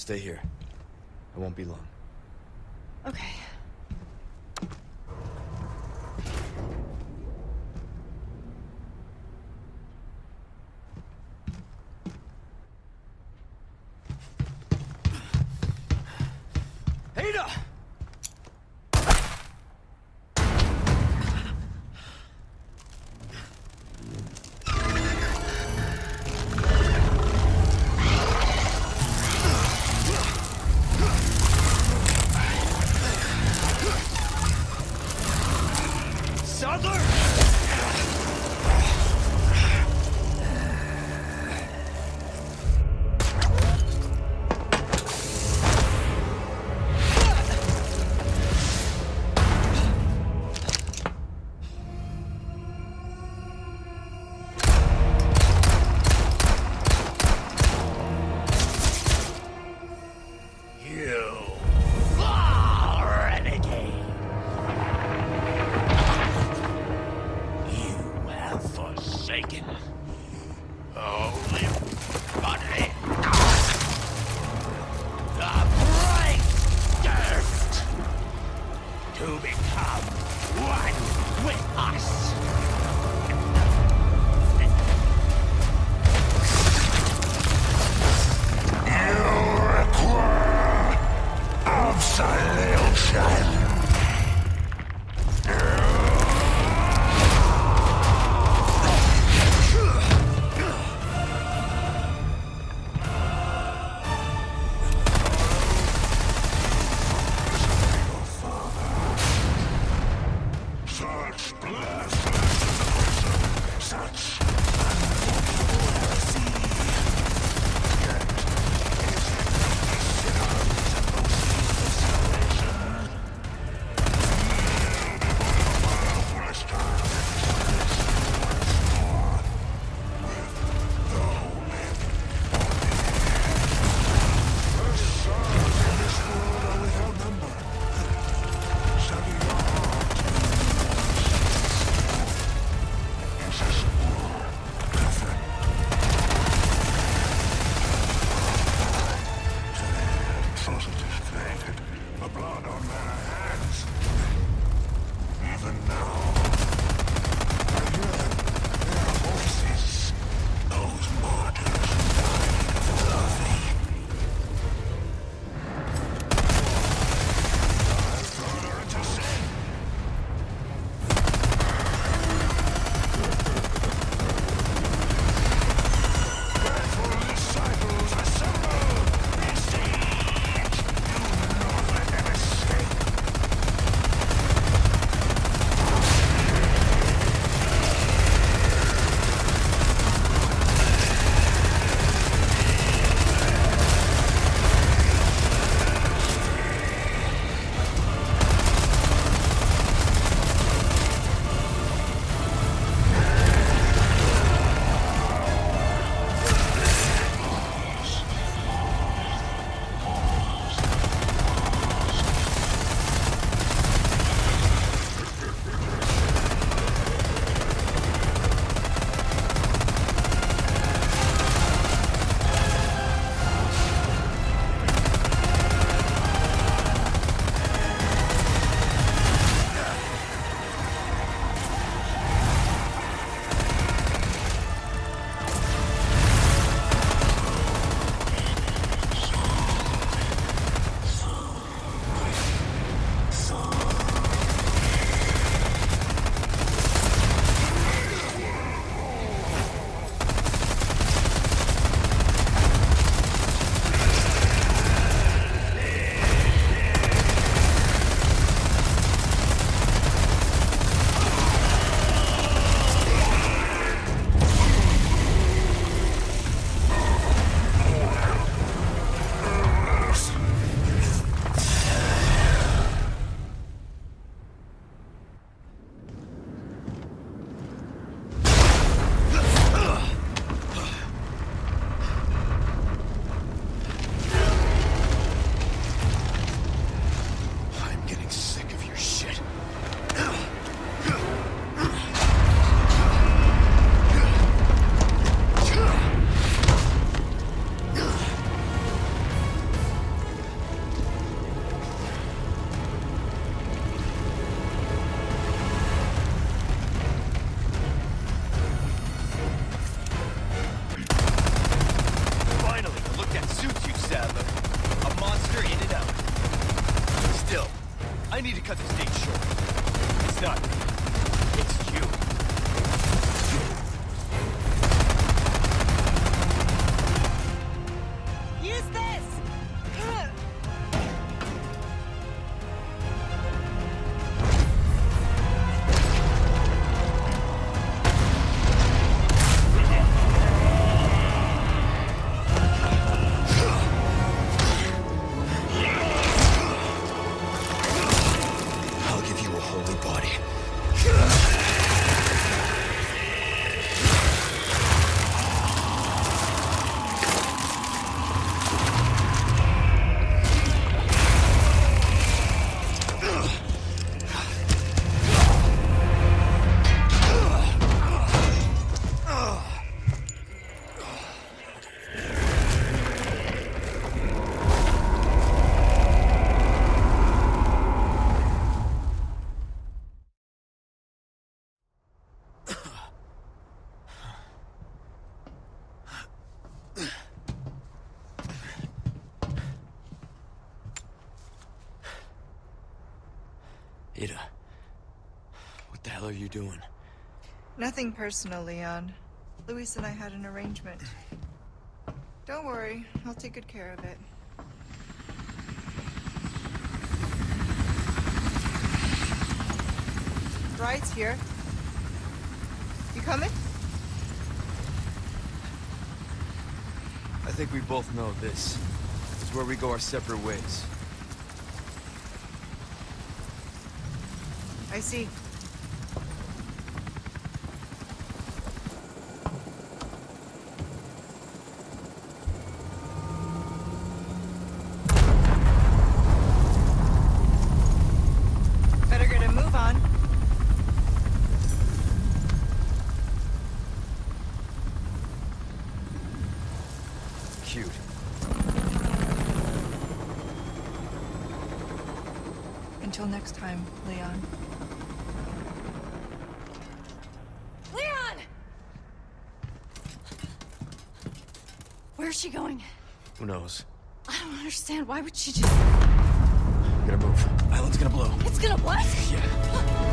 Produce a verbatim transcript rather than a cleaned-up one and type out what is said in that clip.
Stay here. I won't be long. Okay. Ada! Sadler! cut this date short. It's done. It's you. Use this! I'll give you a holy body. Ada, what the hell are you doing? Nothing personal, Leon. Luis and I had an arrangement. Don't worry, I'll take good care of it. Ride's here. You coming? I think we both know this is where we go our separate ways. I see. Better get a move on. Cute. Until next time, Leon. Leon! Where's she going? Who knows? I don't understand. Why would she just... Gotta move. Island's gonna blow. It's gonna what? Yeah.